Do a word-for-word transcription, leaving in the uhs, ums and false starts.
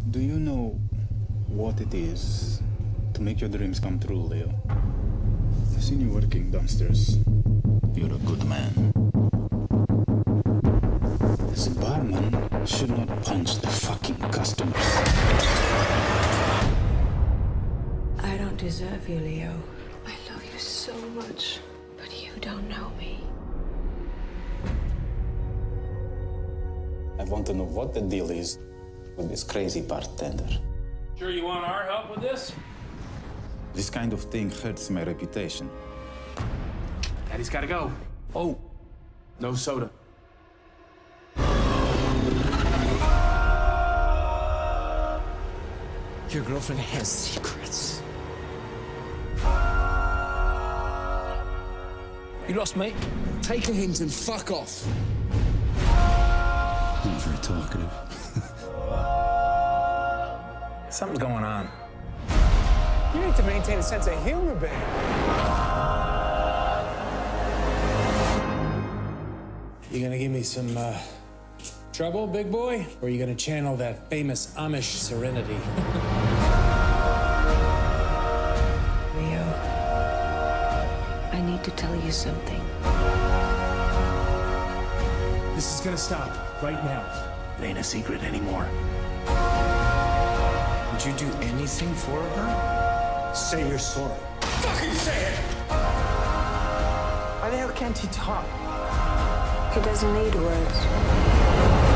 Do you know what it is to make your dreams come true, Leo? I've seen you working downstairs. You're a good man. This barman should not punch the fucking customers. I don't deserve you, Leo. I love you so much, but you don't know me. I want to know what the deal is with this crazy bartender. Sure you want our help with this? This kind of thing hurts my reputation. Daddy's gotta go. Oh, no soda. Your girlfriend has secrets. You lost me. Take a hint and fuck off. Not very talkative. Something's going on. You need to maintain a sense of humor, babe. You gonna give me some uh, trouble, big boy? Or are you gonna channel that famous Amish serenity? Leo, I need to tell you something. This is gonna stop right now. It ain't a secret anymore. Would you do anything for her? Say you're sorry. Fucking say it! Why the hell can't he talk? He doesn't need words.